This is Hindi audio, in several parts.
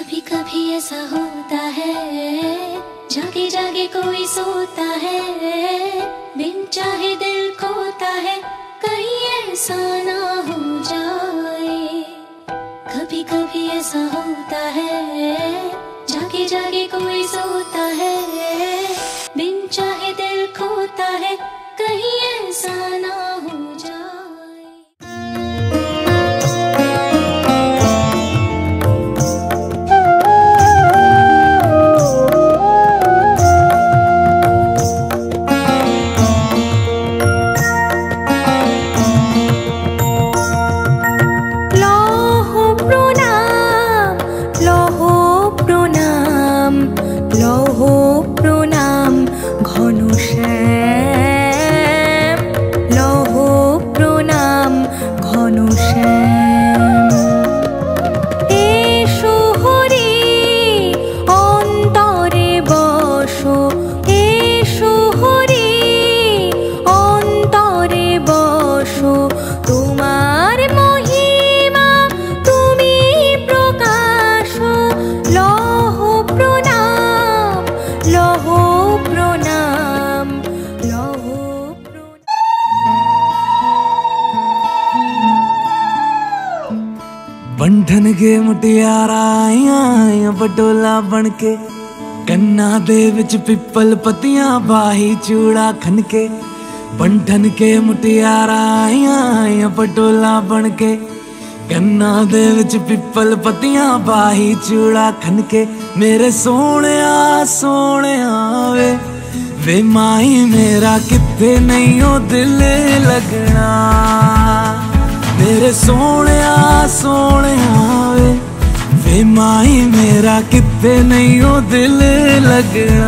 कभी कभी ऐसा होता है, जागे जागे कोई सोता है, बिन चाहे दिल खोता है, कहीं ऐसा ना हो जाए। कभी कभी ऐसा होता है, जागे जागे कोई सोता है, बिन चाहे दिल खोता है, कहीं ऐसा ना हो जाए। बंधन के मुटियारा आइया बटोला बनके, कन्ना दे विच पिपल पतियां बाही चूड़ा खनके। बंधन के मुटियारा आइया बटोला बनके, कन्ना दे विच पिपल पतियां बाही चूड़ा खनके। मेरे सोहणिया सोहणिया वे माही मेरा किथे नहीं ओ दिल लगना। मेरे सोहणिया सोहणिया वे माही मेरा किथे नहीं ओ दिल लगना।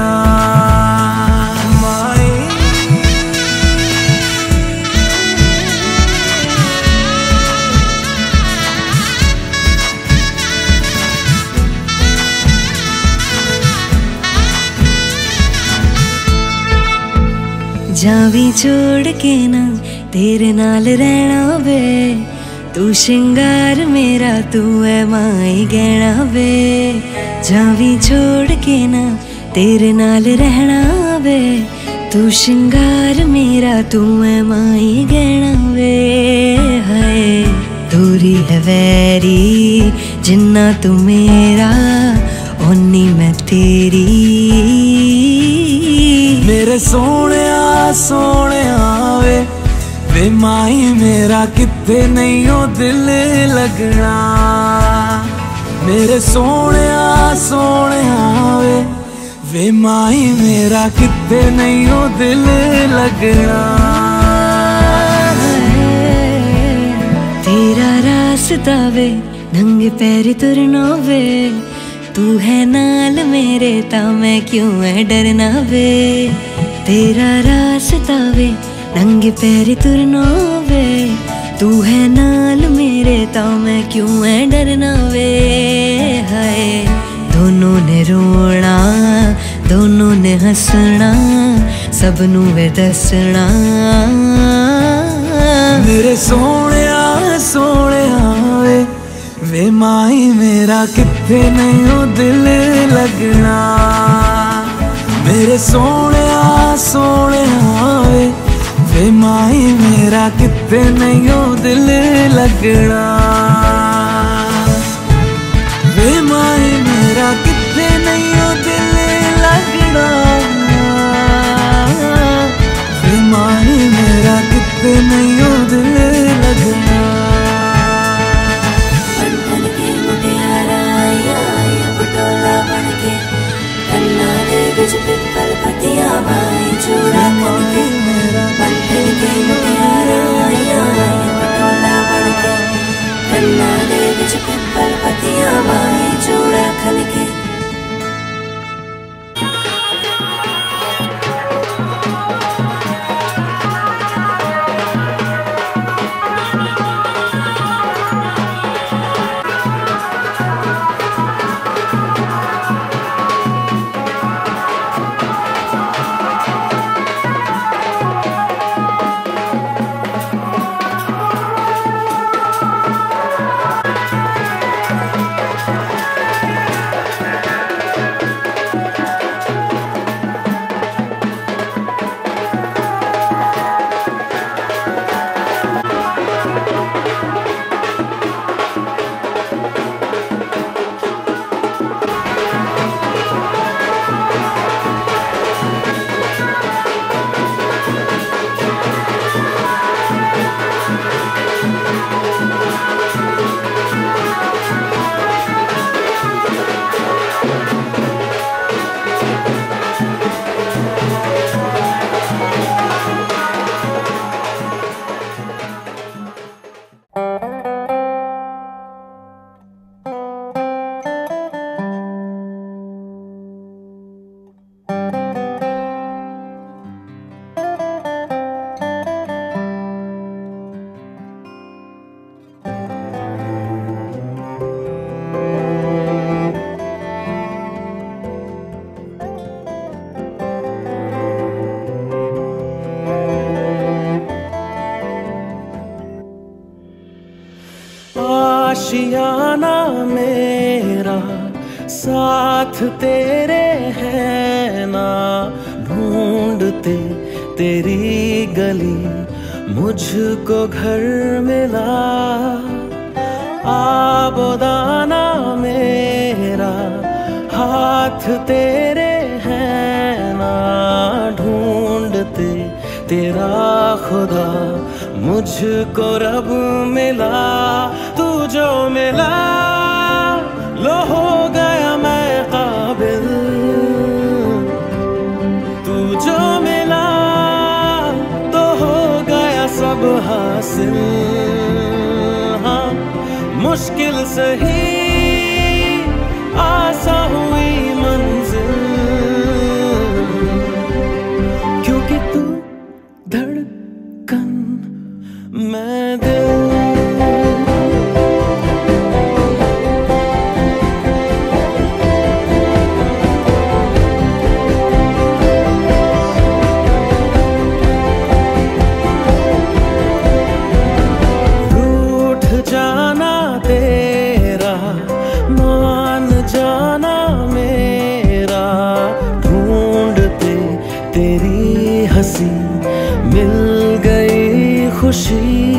जावी छोड़ के ना तेरे नाल रहना वे, तू श्रृंगार मेरा तू है माई गहना वे। जावी छोड़ के ना तेरे नाल रहना वे, तू श्रृंगार मेरा तू है माई गहना वे। हाय दूरी है वैरी जिन्ना तू मेरा, ओनी मैं तेरी। मेरे सोहणिया सोहणिया वे माही मेरा किथे नहीं ओ दिल लगना। मेरे सोहणिया सोहणिया वे माही मेरा किथे नहीं ओ दिल लगना। तेरा रास्ता वे नंगे पैरी तुरना वे, तू है नाल मेरे ता मैं क्यों है डरना वे। तेरा रास्ता वे नंगे पैरी तुरना वे, तू है नाल मेरे ता मैं क्यों है डरना वे। हाय दोनों ने रोना दोनों ने हंसना, सबनू वे दसना। मेरे सोहणिया सोहणिया वे माही मेरा किथे नहीं ओ दिल लगना। मेरे सोहणिया सोहणिया वे माही मेरा किथे नहीं ओ दिल लगना। वे माही मेरा किथे नहीं ओ दिल लगना। वे माही मेरा किथे नहीं ओ दिल लगना। पिपल पतिया बाई चूड़ा खनके, बंधन के मुटियारा आया पटोला बनके, कन्ना दे साथ तेरे हैं ना ढूंढते तेरी गली, मुझको घर मिला आबोदाना मेरा। हाथ तेरे हैं ना ढूंढते तेरा खुदा, मुझको रब मिला। तू जो मिला लो हो गया मैं काबिल, तू जो मिला तो हो गया सब हासिल। हाँ मुश्किल सही आसा हुई मंजिल, क्योंकि तू धड़कन मैं दिल। मिल गई खुशी,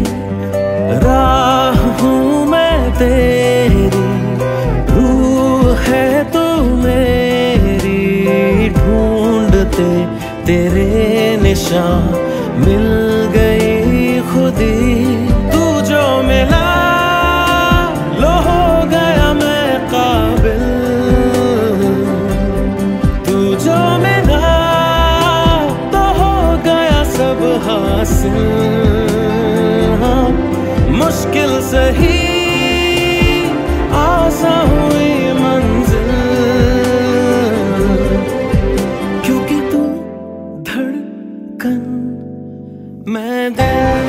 राह हूँ मैं तेरी, रूह है तू मेरी। ढूंढते तेरे निशान मिल गई खुदी। तू जो मिला लो हो गया मैं काबिल, तू जो मिला सब हासिल। हाँ मुश्किल सही आसा हुई मंजिल, क्योंकि तू धड़कन मैं दिल।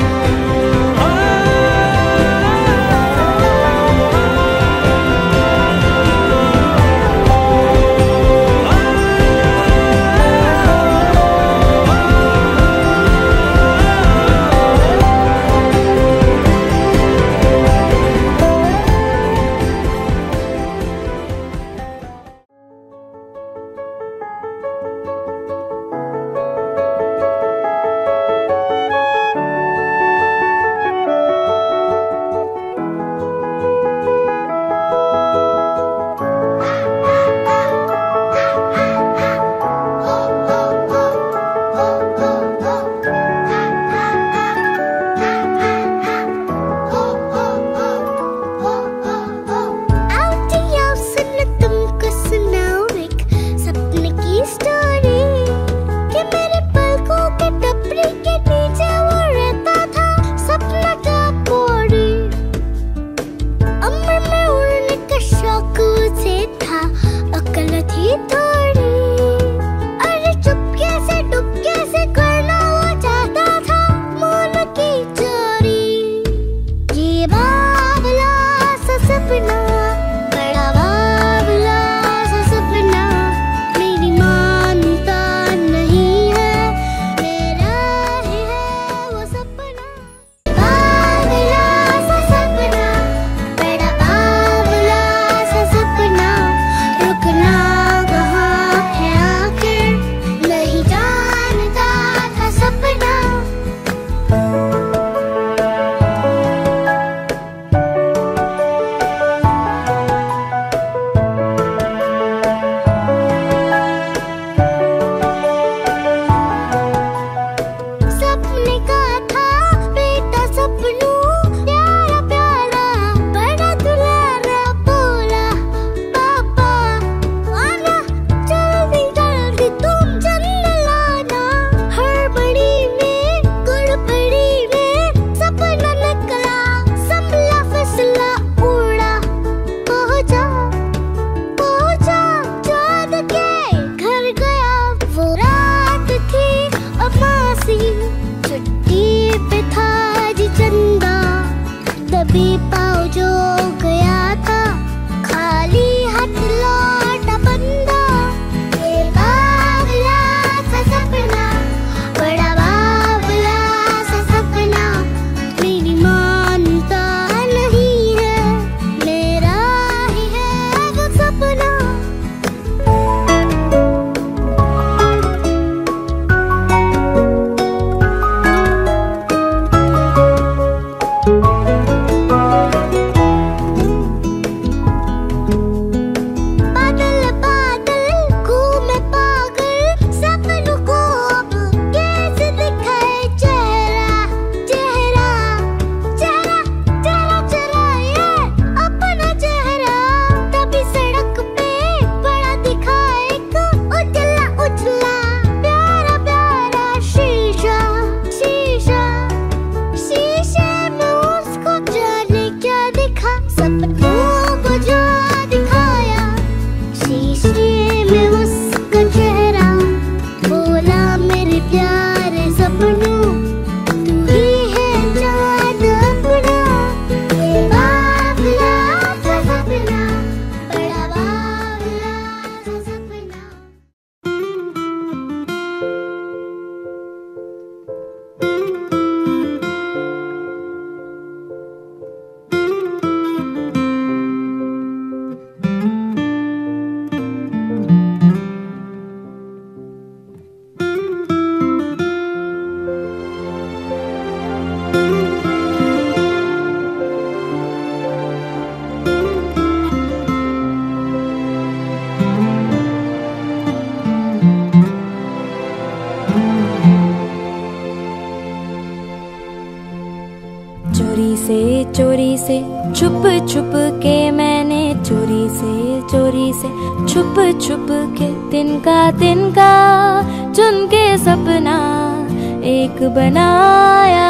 चोरी से छुप छुप के मैंने चोरी से छुप छुप के तिनका चुन के सपना एक बनाया।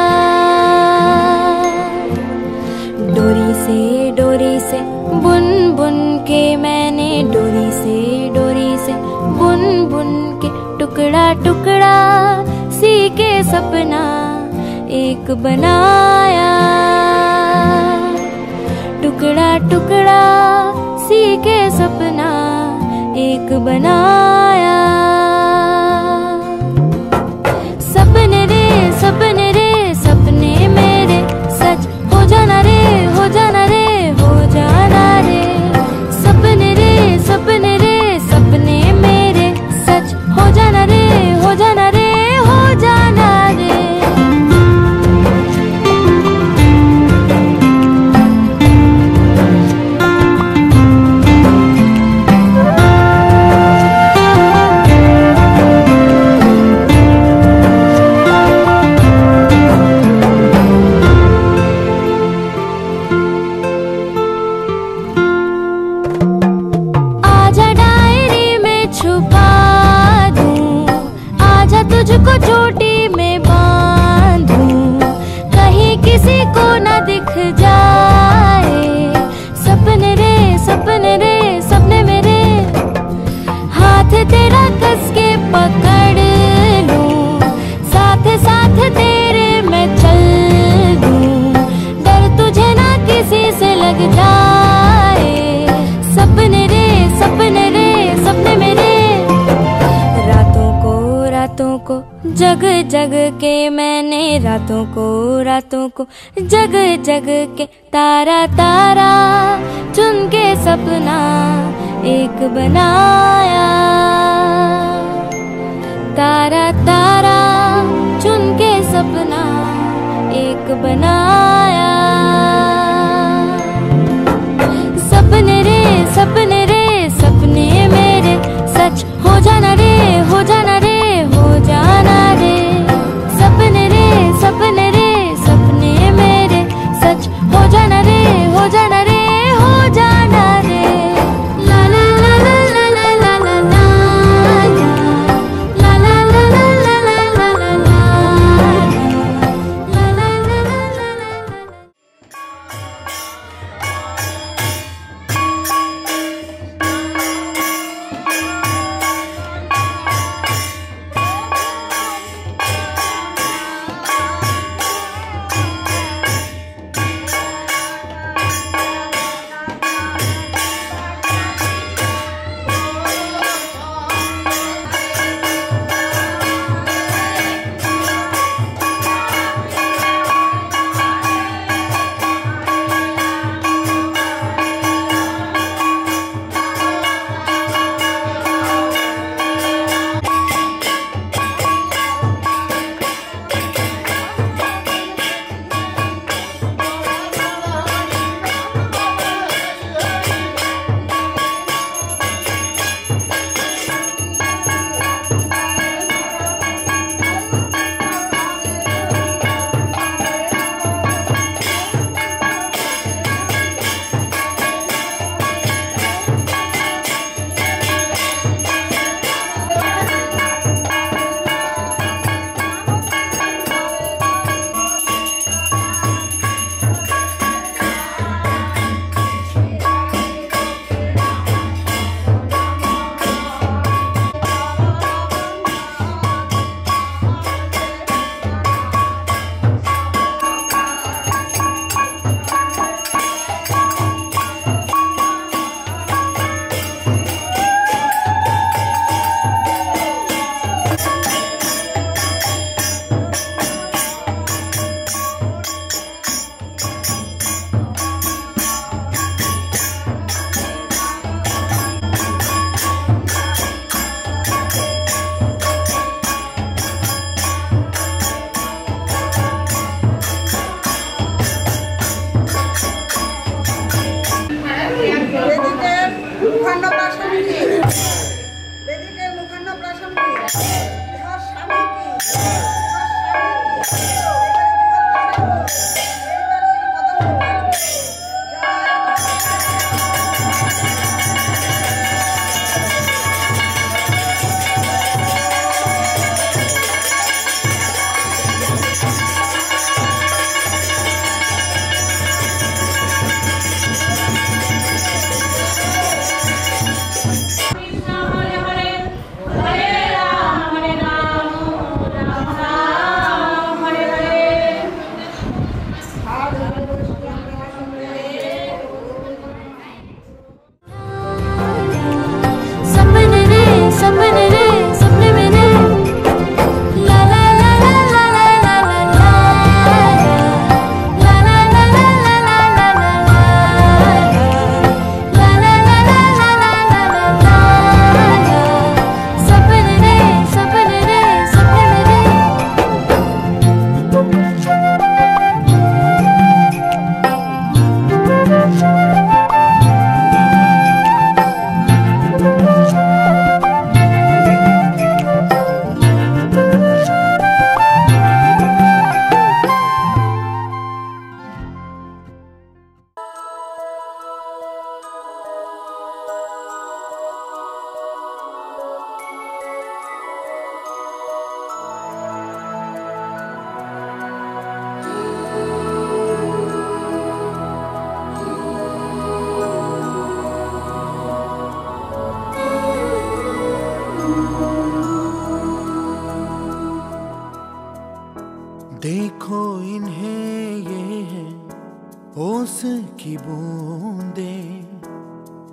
डोरी से बुन बुन के मैंने डोरी से बुन बुन के टुकड़ा टुकड़ा सी के सपना एक बनाया। टुकड़ा टुकड़ा सी के सपना एक बनाया। सपने रे सपने मेरे सच हो जाना रे हो जाना रे हो जाना रे। सपने रे सपने मेरे सच हो जाना रे हो जाना रे हो जाना रे। तुझको चोटी में बांधूं कहीं किसी को न दिख जाए। सपने रे सपने मेरे हाथ तेरा कस के पकड़ लूं साथ साथ तेरे मैं चल दूं डर तुझे ना किसी से लग जाए। सपने रे सपने मेरे रातों को जग जग के मैंने रातों को जग जग के तारा चुन के सपना एक बनाया। तारा चुन के सपना एक बनाया। सपने रे सपने मेरे सच हो जाना रे हो जाना रे हो जाना रे। सपने रे सपने मेरे सच हो जाना रे हो जाना रे हो जाना रे। ला ला ला ला ला ला ला ला ला ला ला ला ला ला ला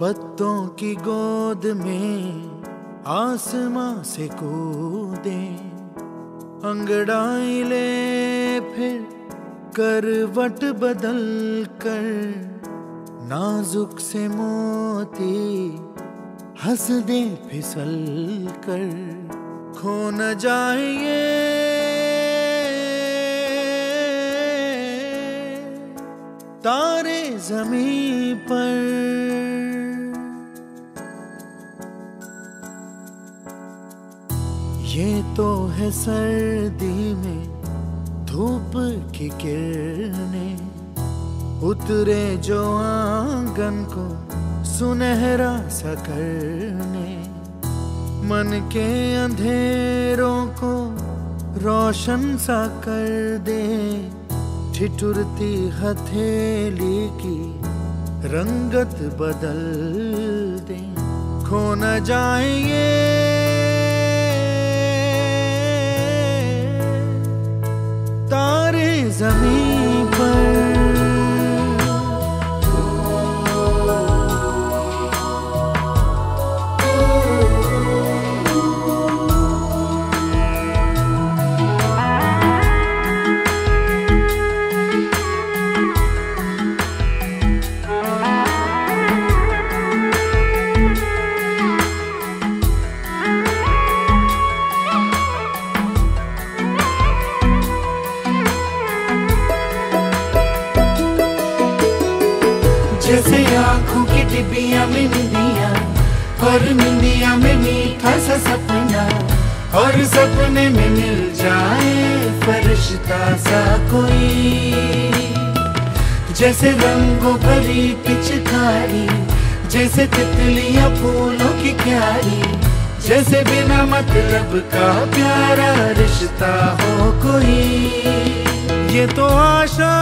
पत्तों की गोद में आसमां से कूदे, अंगड़ाई ले फिर करवट बदल कर, नाजुक से मोती हंस दे फिसल कर, खो न जाए ये तारे ज़मीं पर। ये तो है सर्दी में धूप की किरणें, उतरे जो आंगन को सुनहरा सा करने, मन के अंधेरों को रोशन सा कर दे, ठिठुरती हथेली की रंगत बदल दे, खो न जाए ये तारे ज़मीं पर। जैसे आँखों की डिबिया में निंदिया, और निंदिया में मीठा सा सपना, और सपने में मिल जाए फरिश्ता सा कोई। जैसे रंगों भरी पिचकारी, जैसे तितलियां फूलों की क्यारी, जैसे बिना मतलब का प्यारा रिश्ता हो कोई। ये तो आशा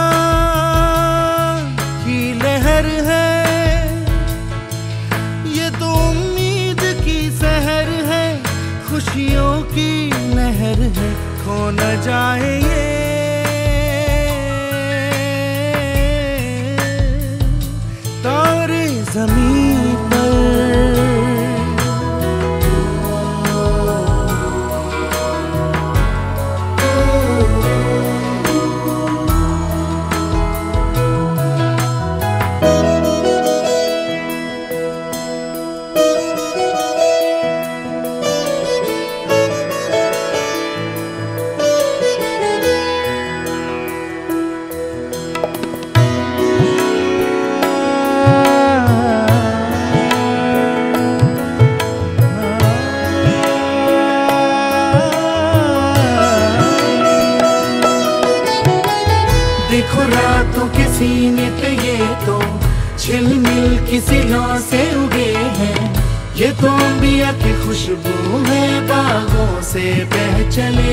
की लहर है, ये तो उम्मीद की सहर है, खुशियों की लहर है, खो न जाए ये तारे ज़मीं पर। देखो रातों के सीने पे ये तो झिलमिल किसी लौ से उगे हैं, ये तो अंबिया की खुशबू है बागों से बह चले।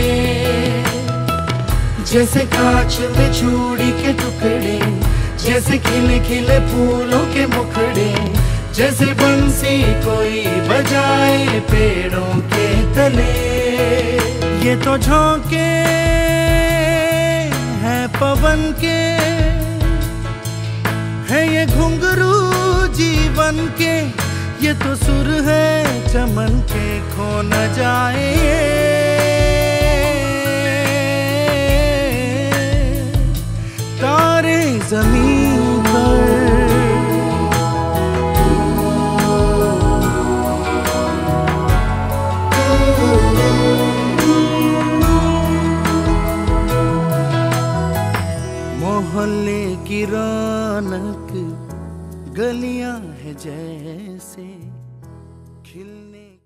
जैसे कांच में चूड़ी के टुकड़े, जैसे खिले खिले फूलों के मुखड़े, जैसे बंसी कोई बजाए पेड़ों के तले। ये तो झोंके पवन के है, ये घुंघरू जीवन के, ये तो सुर है चमन के, खो न जाए तारे ज़मीं पर। मोहल्ले की रौनक गलियां है जैसे खिलने